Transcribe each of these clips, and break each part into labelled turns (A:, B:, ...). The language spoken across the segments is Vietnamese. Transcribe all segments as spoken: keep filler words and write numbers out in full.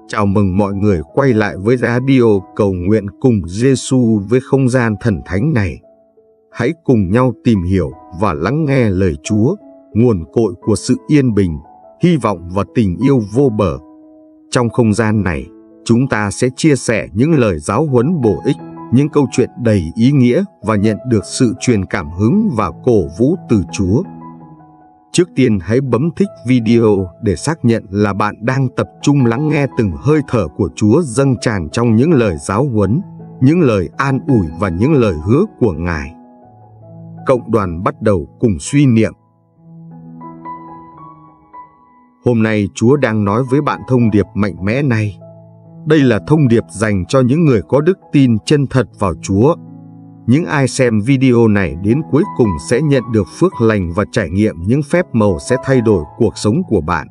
A: Chào mừng mọi người quay lại với radio cầu nguyện cùng Giêsu với không gian thần thánh này. Hãy cùng nhau tìm hiểu và lắng nghe lời Chúa, nguồn cội của sự yên bình, hy vọng và tình yêu vô bờ. Trong không gian này, chúng ta sẽ chia sẻ những lời giáo huấn bổ ích, những câu chuyện đầy ý nghĩa và nhận được sự truyền cảm hứng và cổ vũ từ Chúa. Trước tiên hãy bấm thích video để xác nhận là bạn đang tập trung lắng nghe từng hơi thở của Chúa dâng tràn trong những lời giáo huấn, những lời an ủi và những lời hứa của Ngài. Cộng đoàn bắt đầu cùng suy niệm. Hôm nay Chúa đang nói với bạn thông điệp mạnh mẽ này. Đây là thông điệp dành cho những người có đức tin chân thật vào Chúa. Những ai xem video này đến cuối cùng sẽ nhận được phước lành và trải nghiệm những phép màu sẽ thay đổi cuộc sống của bạn.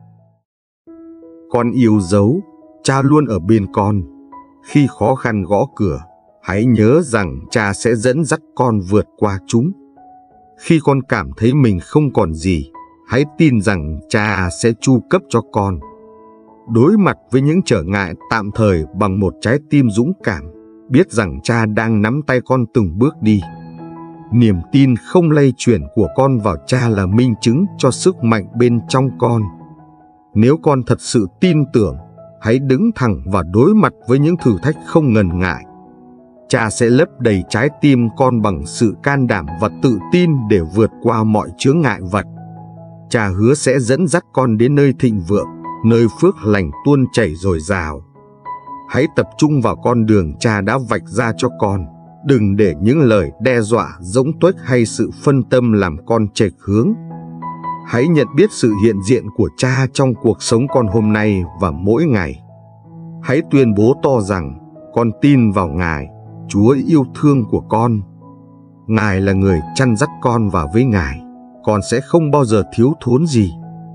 A: Con yêu dấu, Cha luôn ở bên con. Khi khó khăn gõ cửa, hãy nhớ rằng Cha sẽ dẫn dắt con vượt qua chúng. Khi con cảm thấy mình không còn gì, hãy tin rằng Cha sẽ chu cấp cho con. Đối mặt với những trở ngại tạm thời bằng một trái tim dũng cảm, biết rằng Cha đang nắm tay con từng bước đi. Niềm tin không lay chuyển của con vào Cha là minh chứng cho sức mạnh bên trong con. Nếu con thật sự tin tưởng, hãy đứng thẳng và đối mặt với những thử thách không ngần ngại. Cha sẽ lấp đầy trái tim con bằng sự can đảm và tự tin để vượt qua mọi chướng ngại vật. Cha hứa sẽ dẫn dắt con đến nơi thịnh vượng, nơi phước lành tuôn chảy dồi dào. Hãy tập trung vào con đường Cha đã vạch ra cho con. Đừng để những lời đe dọa, dỗng tuếch hay sự phân tâm làm con chệch hướng. Hãy nhận biết sự hiện diện của Cha trong cuộc sống con hôm nay và mỗi ngày. Hãy tuyên bố to rằng con tin vào Ngài, Chúa yêu thương của con. Ngài là người chăn dắt con, và với Ngài, con sẽ không bao giờ thiếu thốn gì.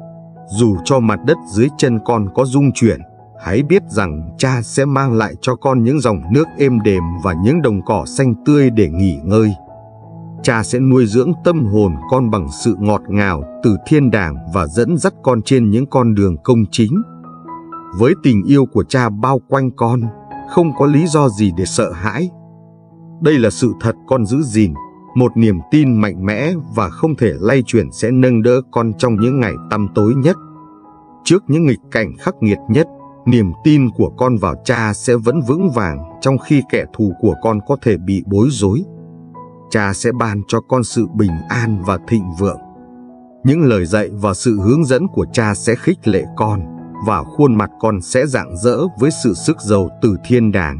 A: Dù cho mặt đất dưới chân con có rung chuyển, hãy biết rằng Cha sẽ mang lại cho con những dòng nước êm đềm và những đồng cỏ xanh tươi để nghỉ ngơi. Cha sẽ nuôi dưỡng tâm hồn con bằng sự ngọt ngào từ thiên đàng và dẫn dắt con trên những con đường công chính. Với tình yêu của Cha bao quanh con, không có lý do gì để sợ hãi. Đây là sự thật con giữ gìn, một niềm tin mạnh mẽ và không thể lay chuyển sẽ nâng đỡ con trong những ngày tăm tối nhất. Trước những nghịch cảnh khắc nghiệt nhất, niềm tin của con vào Cha sẽ vẫn vững vàng trong khi kẻ thù của con có thể bị bối rối. Cha sẽ ban cho con sự bình an và thịnh vượng. Những lời dạy và sự hướng dẫn của Cha sẽ khích lệ con, và khuôn mặt con sẽ rạng rỡ với sự sức giàu từ thiên đàng.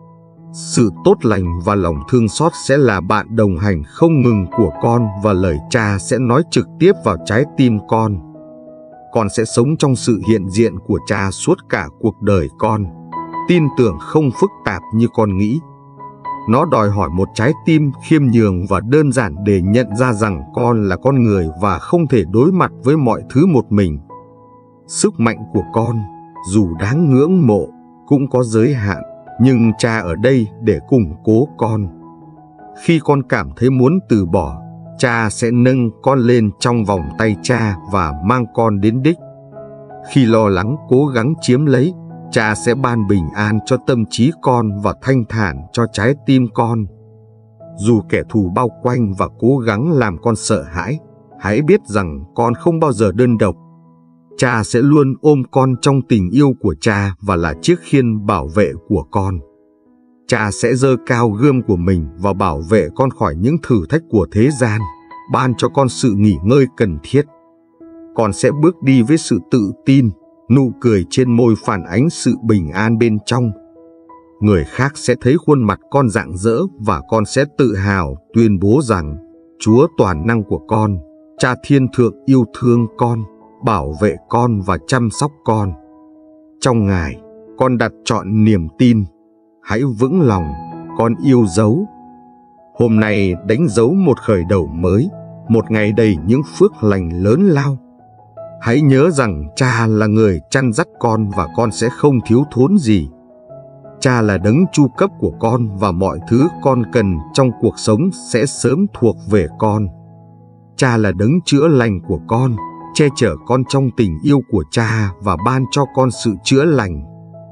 A: Sự tốt lành và lòng thương xót sẽ là bạn đồng hành không ngừng của con, và lời Cha sẽ nói trực tiếp vào trái tim con. Con sẽ sống trong sự hiện diện của Cha suốt cả cuộc đời con. Tin tưởng không phức tạp như con nghĩ. Nó đòi hỏi một trái tim khiêm nhường và đơn giản để nhận ra rằng con là con người và không thể đối mặt với mọi thứ một mình. Sức mạnh của con, dù đáng ngưỡng mộ, cũng có giới hạn, nhưng Cha ở đây để củng cố con. Khi con cảm thấy muốn từ bỏ, Cha sẽ nâng con lên trong vòng tay Cha và mang con đến đích. Khi lo lắng cố gắng chiếm lấy, Cha sẽ ban bình an cho tâm trí con và thanh thản cho trái tim con. Dù kẻ thù bao quanh và cố gắng làm con sợ hãi, hãy biết rằng con không bao giờ đơn độc. Cha sẽ luôn ôm con trong tình yêu của Cha và là chiếc khiên bảo vệ của con. Cha sẽ giơ cao gươm của mình và bảo vệ con khỏi những thử thách của thế gian, ban cho con sự nghỉ ngơi cần thiết. Con sẽ bước đi với sự tự tin, nụ cười trên môi phản ánh sự bình an bên trong. Người khác sẽ thấy khuôn mặt con rạng rỡ và con sẽ tự hào tuyên bố rằng Chúa toàn năng của con, Cha thiên thượng yêu thương con, bảo vệ con và chăm sóc con. Trong Ngài, con đặt trọn niềm tin. Hãy vững lòng, con yêu dấu. Hôm nay đánh dấu một khởi đầu mới, một ngày đầy những phước lành lớn lao. Hãy nhớ rằng Cha là người chăn dắt con và con sẽ không thiếu thốn gì. Cha là đấng chu cấp của con và mọi thứ con cần trong cuộc sống sẽ sớm thuộc về con. Cha là đấng chữa lành của con, che chở con trong tình yêu của Cha và ban cho con sự chữa lành.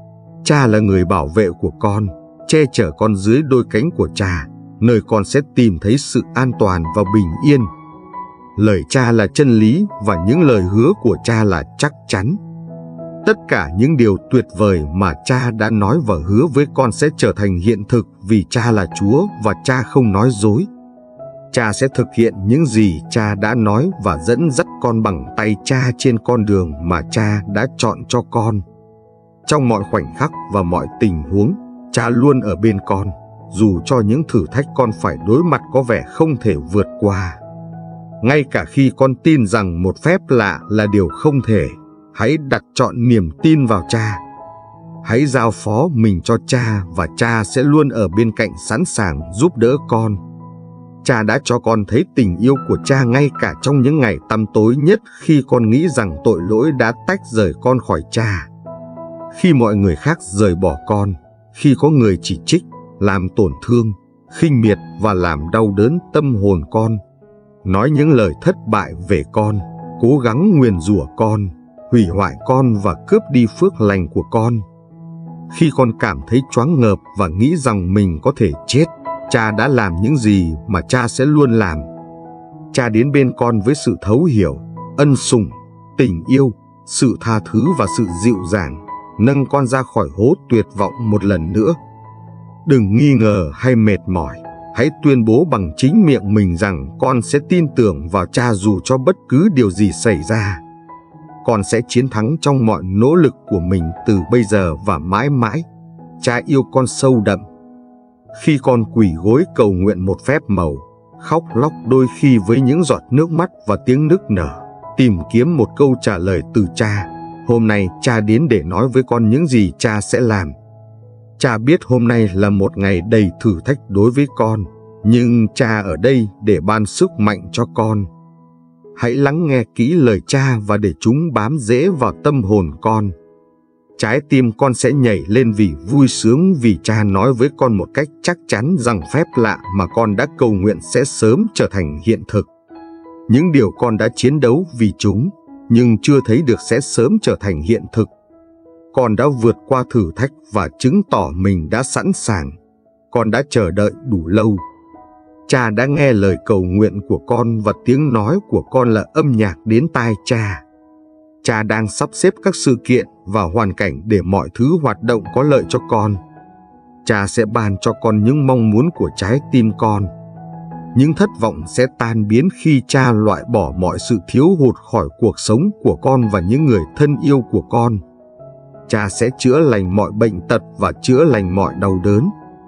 A: Cha là người bảo vệ của con, che chở con dưới đôi cánh của cha, nơi con sẽ tìm thấy sự an toàn và bình yên. Lời cha là chân lý và những lời hứa của cha là chắc chắn. Tất cả những điều tuyệt vời mà cha đã nói và hứa với con sẽ trở thành hiện thực vì cha là Chúa và cha không nói dối. Cha sẽ thực hiện những gì cha đã nói và dẫn dắt con bằng tay cha trên con đường mà cha đã chọn cho con. Trong mọi khoảnh khắc và mọi tình huống, cha luôn ở bên con, dù cho những thử thách con phải đối mặt có vẻ không thể vượt qua. Ngay cả khi con tin rằng một phép lạ là điều không thể, hãy đặt trọn niềm tin vào cha. Hãy giao phó mình cho cha và cha sẽ luôn ở bên cạnh sẵn sàng giúp đỡ con. Cha đã cho con thấy tình yêu của cha ngay cả trong những ngày tăm tối nhất khi con nghĩ rằng tội lỗi đã tách rời con khỏi cha. Khi mọi người khác rời bỏ con, khi có người chỉ trích, làm tổn thương, khinh miệt và làm đau đớn tâm hồn con, nói những lời thất bại về con, cố gắng nguyền rủa con, hủy hoại con và cướp đi phước lành của con. Khi con cảm thấy choáng ngợp và nghĩ rằng mình có thể chết, cha đã làm những gì mà cha sẽ luôn làm. Cha đến bên con với sự thấu hiểu, ân sủng, tình yêu, sự tha thứ và sự dịu dàng, nâng con ra khỏi hố tuyệt vọng một lần nữa. Đừng nghi ngờ hay mệt mỏi, hãy tuyên bố bằng chính miệng mình rằng con sẽ tin tưởng vào cha dù cho bất cứ điều gì xảy ra. Con sẽ chiến thắng trong mọi nỗ lực của mình từ bây giờ và mãi mãi. Cha yêu con sâu đậm. Khi con quỳ gối cầu nguyện một phép màu, khóc lóc đôi khi với những giọt nước mắt và tiếng nức nở, tìm kiếm một câu trả lời từ cha, hôm nay cha đến để nói với con những gì cha sẽ làm. Cha biết hôm nay là một ngày đầy thử thách đối với con, nhưng cha ở đây để ban sức mạnh cho con. Hãy lắng nghe kỹ lời cha và để chúng bám rễ vào tâm hồn con. Trái tim con sẽ nhảy lên vì vui sướng vì cha nói với con một cách chắc chắn rằng phép lạ mà con đã cầu nguyện sẽ sớm trở thành hiện thực. Những điều con đã chiến đấu vì chúng, nhưng chưa thấy được sẽ sớm trở thành hiện thực. Con đã vượt qua thử thách và chứng tỏ mình đã sẵn sàng. Con đã chờ đợi đủ lâu. Cha đã nghe lời cầu nguyện của con và tiếng nói của con là âm nhạc đến tai cha. Cha đang sắp xếp các sự kiện và hoàn cảnh để mọi thứ hoạt động có lợi cho con. Cha sẽ ban cho con những mong muốn của trái tim con. Những thất vọng sẽ tan biến khi cha loại bỏ mọi sự thiếu hụt khỏi cuộc sống của con và những người thân yêu của con. Cha sẽ chữa lành mọi bệnh tật và chữa lành mọi đau đớn.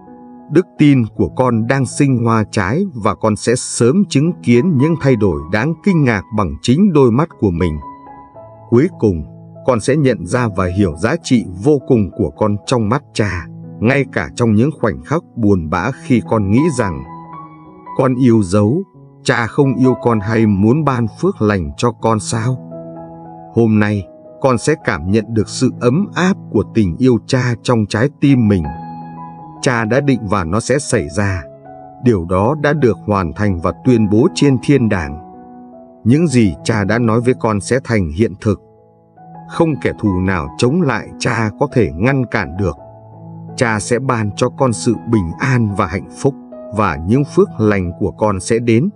A: Đức tin của con đang sinh hoa trái và con sẽ sớm chứng kiến những thay đổi đáng kinh ngạc bằng chính đôi mắt của mình. Cuối cùng, con sẽ nhận ra và hiểu giá trị vô cùng của con trong mắt cha, ngay cả trong những khoảnh khắc buồn bã khi con nghĩ rằng con yêu dấu, cha không yêu con hay muốn ban phước lành cho con sao? Hôm nay, con sẽ cảm nhận được sự ấm áp của tình yêu cha trong trái tim mình. Cha đã định và nó sẽ xảy ra. Điều đó đã được hoàn thành và tuyên bố trên thiên đàng. Những gì cha đã nói với con sẽ thành hiện thực. Không kẻ thù nào chống lại cha có thể ngăn cản được. Cha sẽ ban cho con sự bình an và hạnh phúc, và những phước lành của con sẽ đến.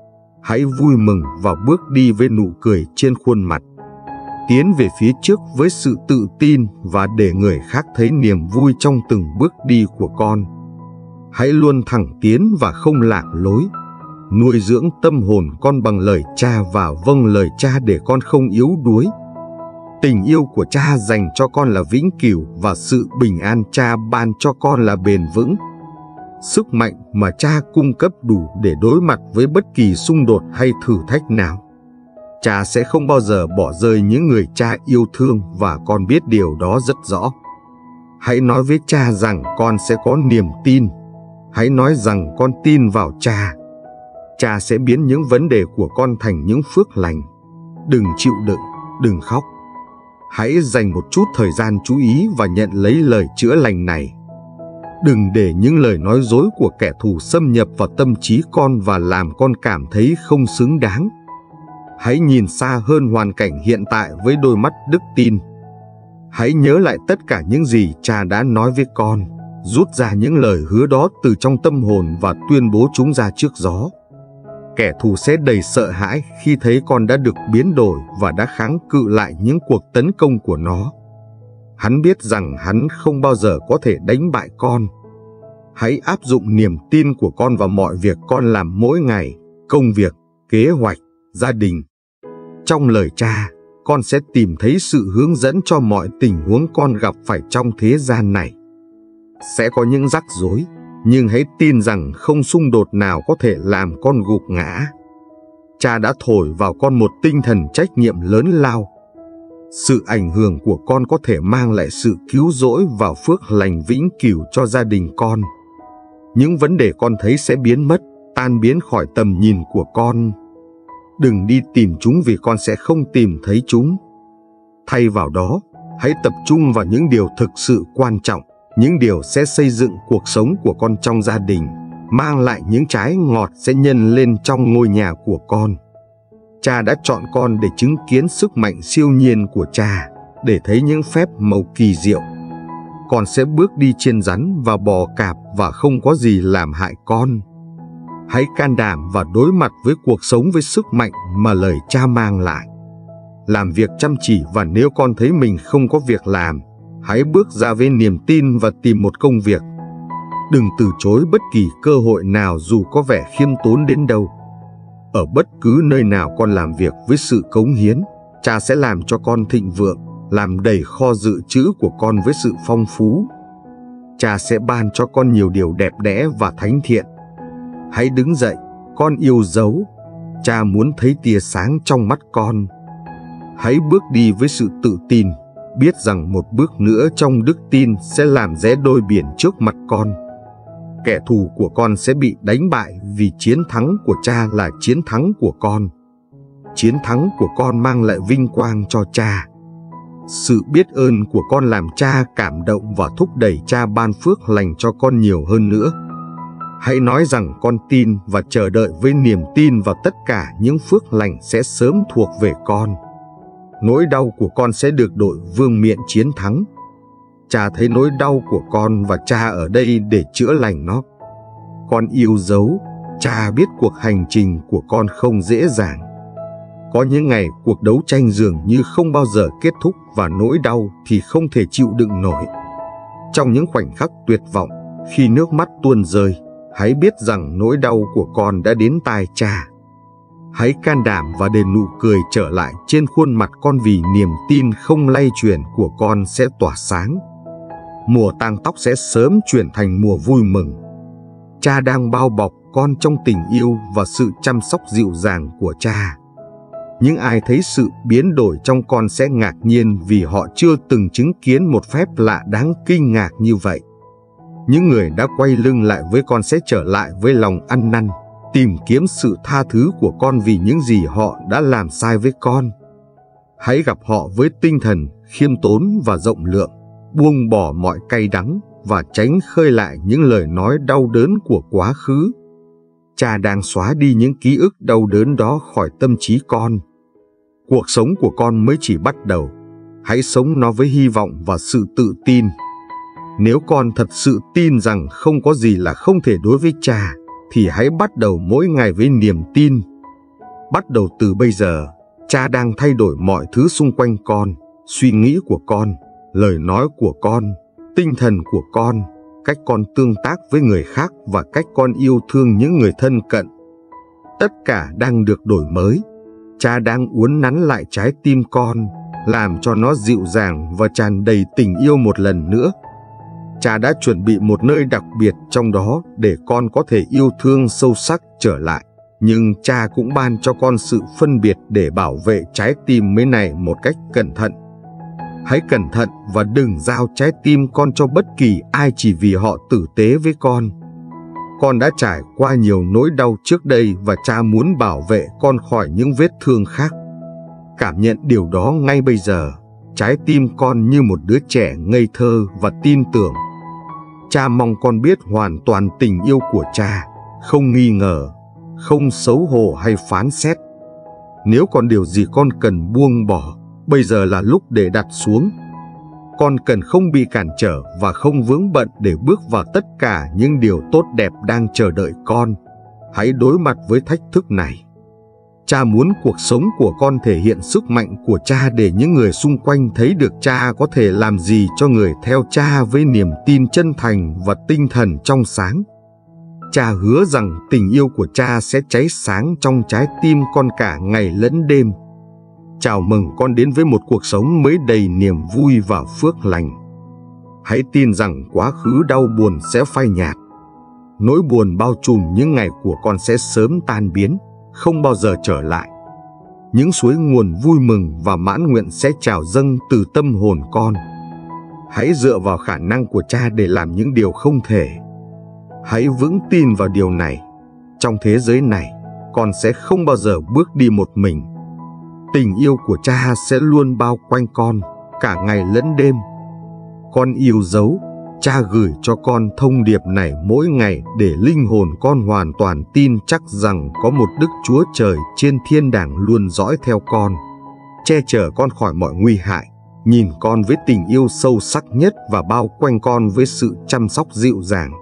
A: Hãy vui mừng và bước đi với nụ cười trên khuôn mặt. Tiến về phía trước với sự tự tin và để người khác thấy niềm vui trong từng bước đi của con. Hãy luôn thẳng tiến và không lạc lối. Nuôi dưỡng tâm hồn con bằng lời cha và vâng lời cha để con không yếu đuối. Tình yêu của cha dành cho con là vĩnh cửu và sự bình an cha ban cho con là bền vững. Sức mạnh mà cha cung cấp đủ để đối mặt với bất kỳ xung đột hay thử thách nào. Cha sẽ không bao giờ bỏ rơi những người cha yêu thương và con biết điều đó rất rõ. Hãy nói với cha rằng con sẽ có niềm tin. Hãy nói rằng con tin vào cha. Cha sẽ biến những vấn đề của con thành những phước lành. Đừng chịu đựng, đừng khóc. Hãy dành một chút thời gian chú ý và nhận lấy lời chữa lành này. Đừng để những lời nói dối của kẻ thù xâm nhập vào tâm trí con và làm con cảm thấy không xứng đáng. Hãy nhìn xa hơn hoàn cảnh hiện tại với đôi mắt đức tin. Hãy nhớ lại tất cả những gì cha đã nói với con, rút ra những lời hứa đó từ trong tâm hồn và tuyên bố chúng ra trước gió. Kẻ thù sẽ đầy sợ hãi khi thấy con đã được biến đổi và đã kháng cự lại những cuộc tấn công của nó. Hắn biết rằng hắn không bao giờ có thể đánh bại con. Hãy áp dụng niềm tin của con vào mọi việc con làm mỗi ngày, công việc, kế hoạch, gia đình. Trong lời cha, con sẽ tìm thấy sự hướng dẫn cho mọi tình huống con gặp phải trong thế gian này. Sẽ có những rắc rối, nhưng hãy tin rằng không xung đột nào có thể làm con gục ngã. Cha đã thổi vào con một tinh thần trách nhiệm lớn lao. Sự ảnh hưởng của con có thể mang lại sự cứu rỗi và phước lành vĩnh cửu cho gia đình con. Những vấn đề con thấy sẽ biến mất, tan biến khỏi tầm nhìn của con. Đừng đi tìm chúng vì con sẽ không tìm thấy chúng. Thay vào đó, hãy tập trung vào những điều thực sự quan trọng, những điều sẽ xây dựng cuộc sống của con trong gia đình, mang lại những trái ngọt sẽ nhân lên trong ngôi nhà của con. Cha đã chọn con để chứng kiến sức mạnh siêu nhiên của cha, để thấy những phép màu kỳ diệu. Con sẽ bước đi trên rắn và bò cạp và không có gì làm hại con. Hãy can đảm và đối mặt với cuộc sống với sức mạnh mà lời cha mang lại. Làm việc chăm chỉ, và nếu con thấy mình không có việc làm, hãy bước ra với niềm tin và tìm một công việc. Đừng từ chối bất kỳ cơ hội nào dù có vẻ khiêm tốn đến đâu. Ở bất cứ nơi nào con làm việc với sự cống hiến, cha sẽ làm cho con thịnh vượng, làm đầy kho dự trữ của con với sự phong phú. Cha sẽ ban cho con nhiều điều đẹp đẽ và thánh thiện. Hãy đứng dậy, con yêu dấu. Cha muốn thấy tia sáng trong mắt con. Hãy bước đi với sự tự tin, biết rằng một bước nữa trong đức tin sẽ làm rẽ đôi biển trước mặt con. Kẻ thù của con sẽ bị đánh bại vì chiến thắng của cha là chiến thắng của con. Chiến thắng của con mang lại vinh quang cho cha. Sự biết ơn của con làm cha cảm động và thúc đẩy cha ban phước lành cho con nhiều hơn nữa. Hãy nói rằng con tin và chờ đợi với niềm tin vào tất cả những phước lành sẽ sớm thuộc về con. Nỗi đau của con sẽ được đội vương miện chiến thắng. Cha thấy nỗi đau của con và cha ở đây để chữa lành nó. Con yêu dấu, cha biết cuộc hành trình của con không dễ dàng. Có những ngày cuộc đấu tranh dường như không bao giờ kết thúc và nỗi đau thì không thể chịu đựng nổi. Trong những khoảnh khắc tuyệt vọng, khi nước mắt tuôn rơi, hãy biết rằng nỗi đau của con đã đến tai cha. Hãy can đảm và để nụ cười trở lại trên khuôn mặt con vì niềm tin không lay chuyển của con sẽ tỏa sáng. Mùa tang tóc sẽ sớm chuyển thành mùa vui mừng. Cha đang bao bọc con trong tình yêu và sự chăm sóc dịu dàng của cha. Những ai thấy sự biến đổi trong con sẽ ngạc nhiên vì họ chưa từng chứng kiến một phép lạ đáng kinh ngạc như vậy. Những người đã quay lưng lại với con sẽ trở lại với lòng ăn năn, tìm kiếm sự tha thứ của con vì những gì họ đã làm sai với con. Hãy gặp họ với tinh thần khiêm tốn và rộng lượng, buông bỏ mọi cay đắng và tránh khơi lại những lời nói đau đớn của quá khứ. Cha đang xóa đi những ký ức đau đớn đó khỏi tâm trí con. Cuộc sống của con mới chỉ bắt đầu. Hãy sống nó với hy vọng và sự tự tin. Nếu con thật sự tin rằng không có gì là không thể đối với cha, thì hãy bắt đầu mỗi ngày với niềm tin. Bắt đầu từ bây giờ, cha đang thay đổi mọi thứ xung quanh con, suy nghĩ của con, lời nói của con, tinh thần của con, cách con tương tác với người khác và cách con yêu thương những người thân cận. Tất cả đang được đổi mới. Cha đang uốn nắn lại trái tim con, làm cho nó dịu dàng và tràn đầy tình yêu một lần nữa. Cha đã chuẩn bị một nơi đặc biệt trong đó để con có thể yêu thương sâu sắc trở lại. Nhưng cha cũng ban cho con sự phân biệt để bảo vệ trái tim mới này một cách cẩn thận. Hãy cẩn thận và đừng giao trái tim con cho bất kỳ ai chỉ vì họ tử tế với con. Con đã trải qua nhiều nỗi đau trước đây và cha muốn bảo vệ con khỏi những vết thương khác. Cảm nhận điều đó ngay bây giờ. Trái tim con như một đứa trẻ ngây thơ và tin tưởng. Cha mong con biết hoàn toàn tình yêu của cha, không nghi ngờ, không xấu hổ hay phán xét. Nếu còn điều gì con cần buông bỏ, bây giờ là lúc để đặt xuống. con cần không bị cản trở và không vướng bận để bước vào tất cả những điều tốt đẹp đang chờ đợi con. Hãy đối mặt với thách thức này. Cha muốn cuộc sống của con thể hiện sức mạnh của cha để những người xung quanh thấy được cha có thể làm gì cho người theo cha với niềm tin chân thành và tinh thần trong sáng. Cha hứa rằng tình yêu của cha sẽ cháy sáng trong trái tim con cả ngày lẫn đêm. Chào mừng con đến với một cuộc sống mới đầy niềm vui và phước lành. Hãy tin rằng quá khứ đau buồn sẽ phai nhạt. Nỗi buồn bao trùm những ngày của con sẽ sớm tan biến, không bao giờ trở lại. Những suối nguồn vui mừng và mãn nguyện sẽ trào dâng từ tâm hồn con. Hãy dựa vào khả năng của cha để làm những điều không thể. Hãy vững tin vào điều này. Trong thế giới này, con sẽ không bao giờ bước đi một mình. Tình yêu của cha sẽ luôn bao quanh con, cả ngày lẫn đêm. Con yêu dấu, cha gửi cho con thông điệp này mỗi ngày để linh hồn con hoàn toàn tin chắc rằng có một Đức Chúa Trời trên thiên đàng luôn dõi theo con, che chở con khỏi mọi nguy hại, nhìn con với tình yêu sâu sắc nhất và bao quanh con với sự chăm sóc dịu dàng.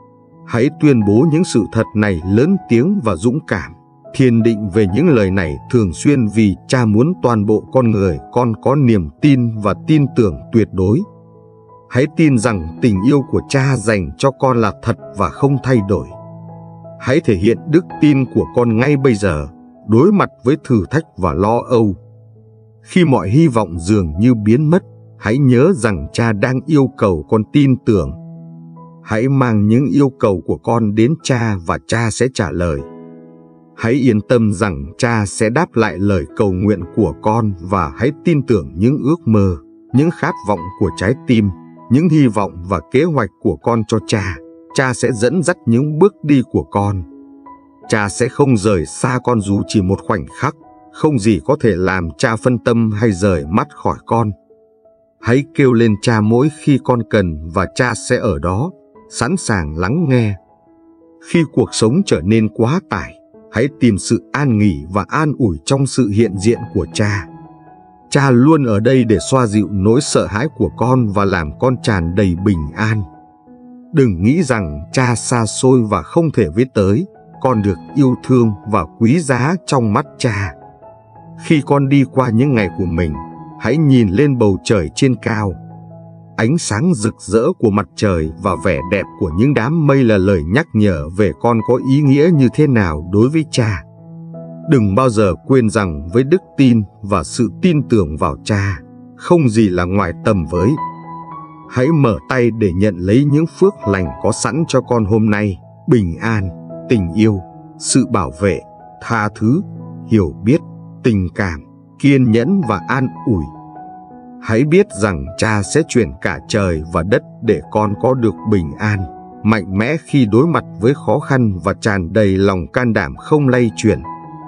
A: Hãy tuyên bố những sự thật này lớn tiếng và dũng cảm, thiền định về những lời này thường xuyên vì cha muốn toàn bộ con người con có niềm tin và tin tưởng tuyệt đối. Hãy tin rằng tình yêu của cha dành cho con là thật và không thay đổi. Hãy thể hiện đức tin của con ngay bây giờ, đối mặt với thử thách và lo âu. Khi mọi hy vọng dường như biến mất, hãy nhớ rằng cha đang yêu cầu con tin tưởng. Hãy mang những yêu cầu của con đến cha và cha sẽ trả lời. Hãy yên tâm rằng cha sẽ đáp lại lời cầu nguyện của con và hãy tin tưởng những ước mơ, những khát vọng của trái tim, những hy vọng và kế hoạch của con cho cha. Cha sẽ dẫn dắt những bước đi của con. Cha sẽ không rời xa con dù chỉ một khoảnh khắc, không gì có thể làm cha phân tâm hay rời mắt khỏi con. Hãy kêu lên cha mỗi khi con cần và cha sẽ ở đó, sẵn sàng lắng nghe. Khi cuộc sống trở nên quá tải, hãy tìm sự an nghỉ và an ủi trong sự hiện diện của cha. Cha luôn ở đây để xoa dịu nỗi sợ hãi của con và làm con tràn đầy bình an. Đừng nghĩ rằng cha xa xôi và không thể với tới, con được yêu thương và quý giá trong mắt cha. Khi con đi qua những ngày của mình, hãy nhìn lên bầu trời trên cao. Ánh sáng rực rỡ của mặt trời và vẻ đẹp của những đám mây là lời nhắc nhở về con có ý nghĩa như thế nào đối với cha. Đừng bao giờ quên rằng với đức tin và sự tin tưởng vào cha, không gì là ngoài tầm với. Hãy mở tay để nhận lấy những phước lành có sẵn cho con hôm nay: bình an, tình yêu, sự bảo vệ, tha thứ, hiểu biết, tình cảm, kiên nhẫn và an ủi. Hãy biết rằng cha sẽ chuyển cả trời và đất để con có được bình an, mạnh mẽ khi đối mặt với khó khăn và tràn đầy lòng can đảm không lay chuyển.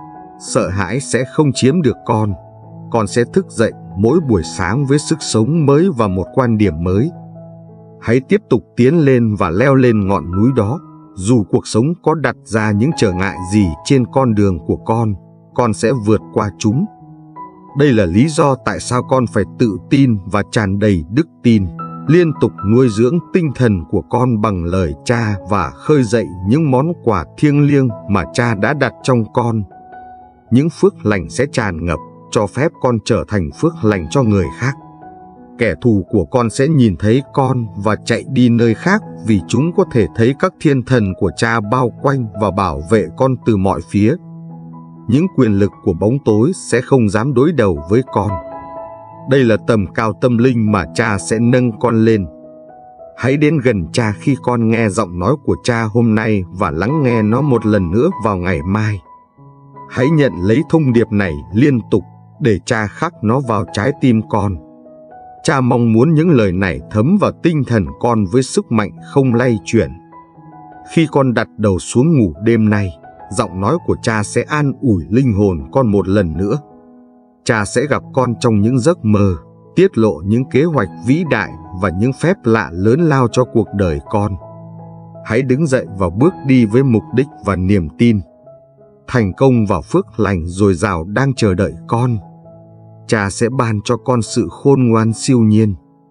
A: Sợ hãi sẽ không chiếm được con. Con sẽ thức dậy mỗi buổi sáng với sức sống mới và một quan điểm mới. Hãy tiếp tục tiến lên và leo lên ngọn núi đó. Dù cuộc sống có đặt ra những trở ngại gì trên con đường của con, con sẽ vượt qua chúng. Đây là lý do tại sao con phải tự tin và tràn đầy đức tin, liên tục nuôi dưỡng tinh thần của con bằng lời cha và khơi dậy những món quà thiêng liêng mà cha đã đặt trong con. Những phước lành sẽ tràn ngập, cho phép con trở thành phước lành cho người khác. Kẻ thù của con sẽ nhìn thấy con và chạy đi nơi khác vì chúng có thể thấy các thiên thần của cha bao quanh và bảo vệ con từ mọi phía. Những quyền lực của bóng tối sẽ không dám đối đầu với con. Đây là tầm cao tâm linh mà cha sẽ nâng con lên. Hãy đến gần cha khi con nghe giọng nói của cha hôm nay và lắng nghe nó một lần nữa vào ngày mai. Hãy nhận lấy thông điệp này liên tục để cha khắc nó vào trái tim con. Cha mong muốn những lời này thấm vào tinh thần con với sức mạnh không lay chuyển. Khi con đặt đầu xuống ngủ đêm nay, giọng nói của cha sẽ an ủi linh hồn con một lần nữa. Cha sẽ gặp con trong những giấc mơ, tiết lộ những kế hoạch vĩ đại và những phép lạ lớn lao cho cuộc đời con. Hãy đứng dậy và bước đi với mục đích và niềm tin. Thành công và phước lành dồi dào đang chờ đợi con. Cha sẽ ban cho con sự khôn ngoan siêu nhiên.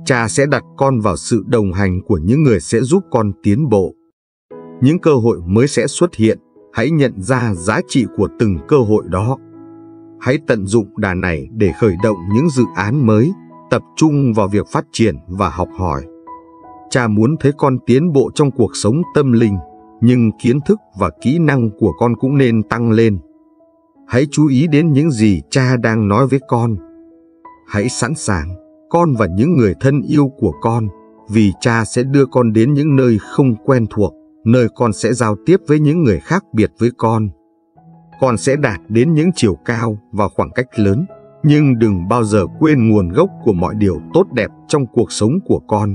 A: Cha sẽ đặt con vào sự đồng hành của những người sẽ giúp con tiến bộ. Những cơ hội mới sẽ xuất hiện, hãy nhận ra giá trị của từng cơ hội đó. Hãy tận dụng đà này để khởi động những dự án mới, tập trung vào việc phát triển và học hỏi. Cha muốn thấy con tiến bộ trong cuộc sống tâm linh, nhưng kiến thức và kỹ năng của con cũng nên tăng lên. Hãy chú ý đến những gì cha đang nói với con. Hãy sẵn sàng, con và những người thân yêu của con, vì cha sẽ đưa con đến những nơi không quen thuộc, nơi con sẽ giao tiếp với những người khác biệt với con. Con sẽ đạt đến những chiều cao và khoảng cách lớn, nhưng đừng bao giờ quên nguồn gốc của mọi điều tốt đẹp trong cuộc sống của con.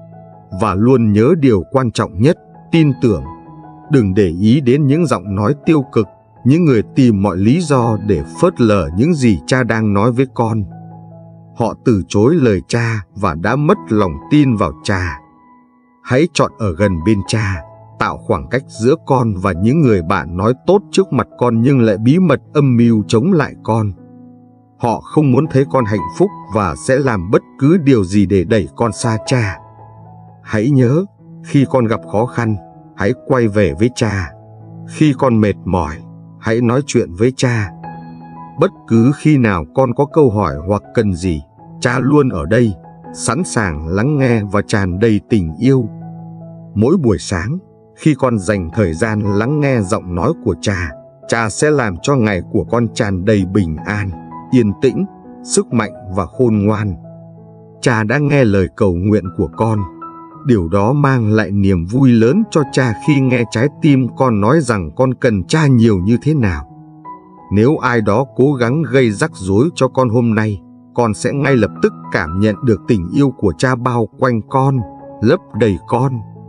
A: Và luôn nhớ điều quan trọng nhất, tin tưởng. Đừng để ý đến những giọng nói tiêu cực, những người tìm mọi lý do để phớt lờ những gì cha đang nói với con. Họ từ chối lời cha và đã mất lòng tin vào cha. Hãy chọn ở gần bên cha, tạo khoảng cách giữa con và những người bạn nói tốt trước mặt con nhưng lại bí mật âm mưu chống lại con. Họ không muốn thấy con hạnh phúc và sẽ làm bất cứ điều gì để đẩy con xa cha. Hãy nhớ, khi con gặp khó khăn, hãy quay về với cha. Khi con mệt mỏi, hãy nói chuyện với cha. Bất cứ khi nào con có câu hỏi hoặc cần gì, cha luôn ở đây, sẵn sàng lắng nghe và tràn đầy tình yêu. Mỗi buổi sáng, khi con dành thời gian lắng nghe giọng nói của cha, cha sẽ làm cho ngày của con tràn đầy bình an, yên tĩnh, sức mạnh và khôn ngoan. Cha đã nghe lời cầu nguyện của con. Điều đó mang lại niềm vui lớn cho cha khi nghe trái tim con nói rằng con cần cha nhiều như thế nào. Nếu ai đó cố gắng gây rắc rối cho con hôm nay, con sẽ ngay lập tức cảm nhận được tình yêu của cha bao quanh con, lấp đầy con.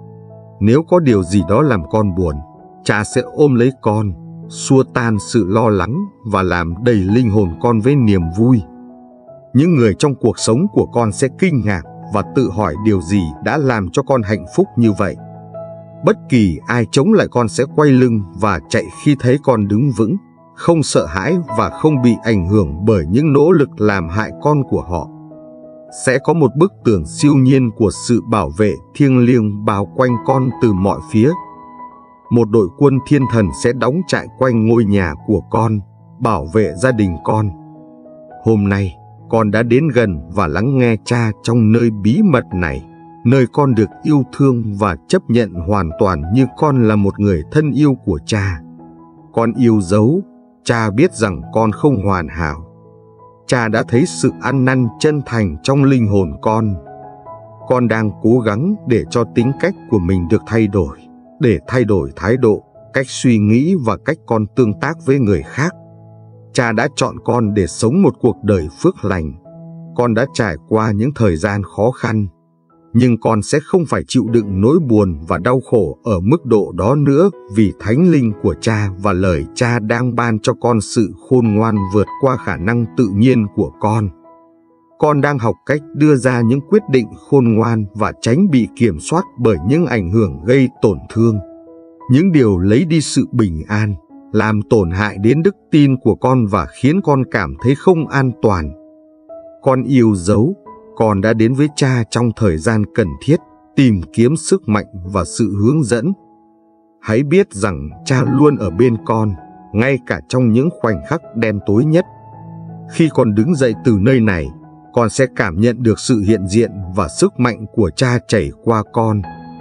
A: Nếu có điều gì đó làm con buồn, cha sẽ ôm lấy con, xua tan sự lo lắng và làm đầy linh hồn con với niềm vui. Những người trong cuộc sống của con sẽ kinh ngạc và tự hỏi điều gì đã làm cho con hạnh phúc như vậy. Bất kỳ ai chống lại con sẽ quay lưng và chạy khi thấy con đứng vững, không sợ hãi và không bị ảnh hưởng bởi những nỗ lực làm hại con của họ. Sẽ có một bức tường siêu nhiên của sự bảo vệ thiêng liêng bao quanh con từ mọi phía. Một đội quân thiên thần sẽ đóng trại quanh ngôi nhà của con, bảo vệ gia đình con. Hôm nay, con đã đến gần và lắng nghe cha trong nơi bí mật này, nơi con được yêu thương và chấp nhận hoàn toàn như con là một người thân yêu của cha. Con yêu dấu, cha biết rằng con không hoàn hảo. Cha đã thấy sự ăn năn chân thành trong linh hồn con. Con đang cố gắng để cho tính cách của mình được thay đổi, để thay đổi thái độ, cách suy nghĩ và cách con tương tác với người khác. Cha đã chọn con để sống một cuộc đời phước lành. Con đã trải qua những thời gian khó khăn, nhưng con sẽ không phải chịu đựng nỗi buồn và đau khổ ở mức độ đó nữa, vì thánh linh của cha và lời cha đang ban cho con sự khôn ngoan vượt qua khả năng tự nhiên của con. Con đang học cách đưa ra những quyết định khôn ngoan và tránh bị kiểm soát bởi những ảnh hưởng gây tổn thương, những điều lấy đi sự bình an, làm tổn hại đến đức tin của con và khiến con cảm thấy không an toàn. Con yêu dấu, con đã đến với cha trong thời gian cần thiết, tìm kiếm sức mạnh và sự hướng dẫn. Hãy biết rằng cha luôn ở bên con, ngay cả trong những khoảnh khắc đen tối nhất. Khi con đứng dậy từ nơi này, con sẽ cảm nhận được sự hiện diện và sức mạnh của cha chảy qua con.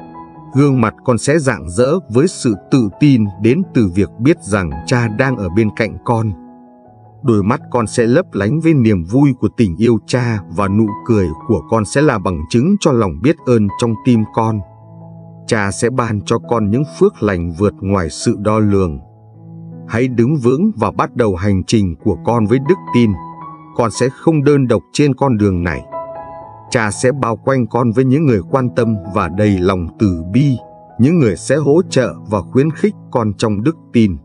A: Gương mặt con sẽ rạng rỡ với sự tự tin đến từ việc biết rằng cha đang ở bên cạnh con. Đôi mắt con sẽ lấp lánh với niềm vui của tình yêu cha và nụ cười của con sẽ là bằng chứng cho lòng biết ơn trong tim con. Cha sẽ ban cho con những phước lành vượt ngoài sự đo lường. Hãy đứng vững và bắt đầu hành trình của con với đức tin. Con sẽ không đơn độc trên con đường này. Cha sẽ bao quanh con với những người quan tâm và đầy lòng từ bi, những người sẽ hỗ trợ và khuyến khích con trong đức tin.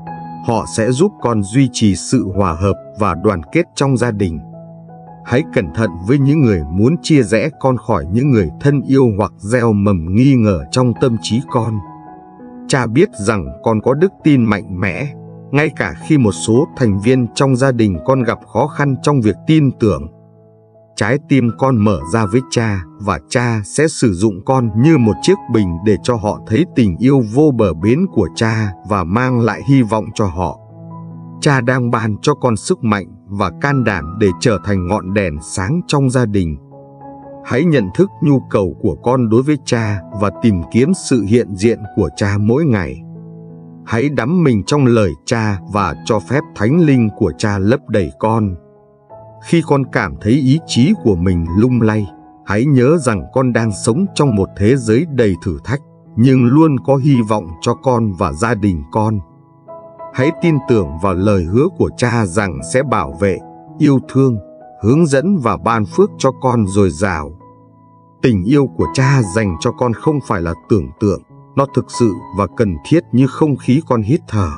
A: Họ sẽ giúp con duy trì sự hòa hợp và đoàn kết trong gia đình. Hãy cẩn thận với những người muốn chia rẽ con khỏi những người thân yêu hoặc gieo mầm nghi ngờ trong tâm trí con. Cha biết rằng con có đức tin mạnh mẽ, ngay cả khi một số thành viên trong gia đình con gặp khó khăn trong việc tin tưởng. Trái tim con mở ra với cha và cha sẽ sử dụng con như một chiếc bình để cho họ thấy tình yêu vô bờ bến của cha và mang lại hy vọng cho họ. Cha đang ban cho con sức mạnh và can đảm để trở thành ngọn đèn sáng trong gia đình. Hãy nhận thức nhu cầu của con đối với cha và tìm kiếm sự hiện diện của cha mỗi ngày. Hãy đắm mình trong lời cha và cho phép Thánh Linh của cha lấp đầy con. Khi con cảm thấy ý chí của mình lung lay, hãy nhớ rằng con đang sống trong một thế giới đầy thử thách, nhưng luôn có hy vọng cho con và gia đình con. Hãy tin tưởng vào lời hứa của cha rằng sẽ bảo vệ, yêu thương, hướng dẫn và ban phước cho con dồi dào. Tình yêu của cha dành cho con không phải là tưởng tượng, nó thực sự và cần thiết như không khí con hít thở.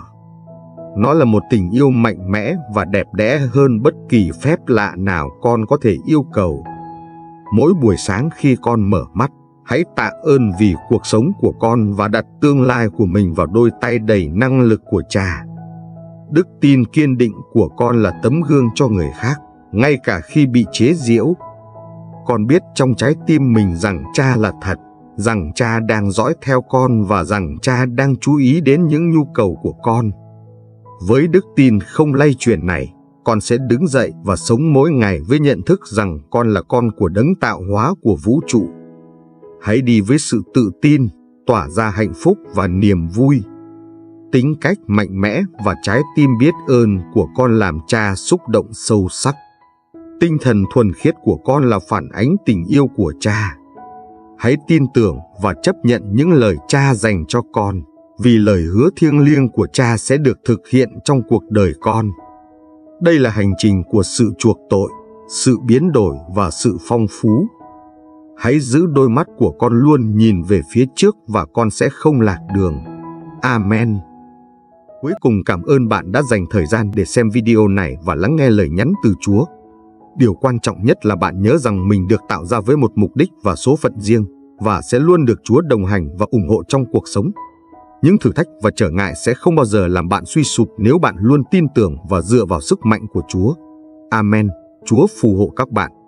A: Nó là một tình yêu mạnh mẽ và đẹp đẽ hơn bất kỳ phép lạ nào con có thể yêu cầu. Mỗi buổi sáng khi con mở mắt, hãy tạ ơn vì cuộc sống của con và đặt tương lai của mình vào đôi tay đầy năng lực của cha. Đức tin kiên định của con là tấm gương cho người khác, ngay cả khi bị chế giễu. Con biết trong trái tim mình rằng cha là thật, rằng cha đang dõi theo con và rằng cha đang chú ý đến những nhu cầu của con. Với đức tin không lay chuyển này, con sẽ đứng dậy và sống mỗi ngày với nhận thức rằng con là con của đấng tạo hóa của vũ trụ. Hãy đi với sự tự tin, tỏa ra hạnh phúc và niềm vui. Tính cách mạnh mẽ và trái tim biết ơn của con làm cha xúc động sâu sắc. Tinh thần thuần khiết của con là phản ánh tình yêu của cha. Hãy tin tưởng và chấp nhận những lời cha dành cho con, vì lời hứa thiêng liêng của cha sẽ được thực hiện trong cuộc đời con. Đây là hành trình của sự chuộc tội, sự biến đổi và sự phong phú. Hãy giữ đôi mắt của con luôn nhìn về phía trước và con sẽ không lạc đường. Amen. Cuối cùng, cảm ơn bạn đã dành thời gian để xem video này và lắng nghe lời nhắn từ Chúa. Điều quan trọng nhất là bạn nhớ rằng mình được tạo ra với một mục đích và số phận riêng, và sẽ luôn được Chúa đồng hành và ủng hộ trong cuộc sống. Những thử thách và trở ngại sẽ không bao giờ làm bạn suy sụp nếu bạn luôn tin tưởng và dựa vào sức mạnh của Chúa. Amen. Chúa phù hộ các bạn.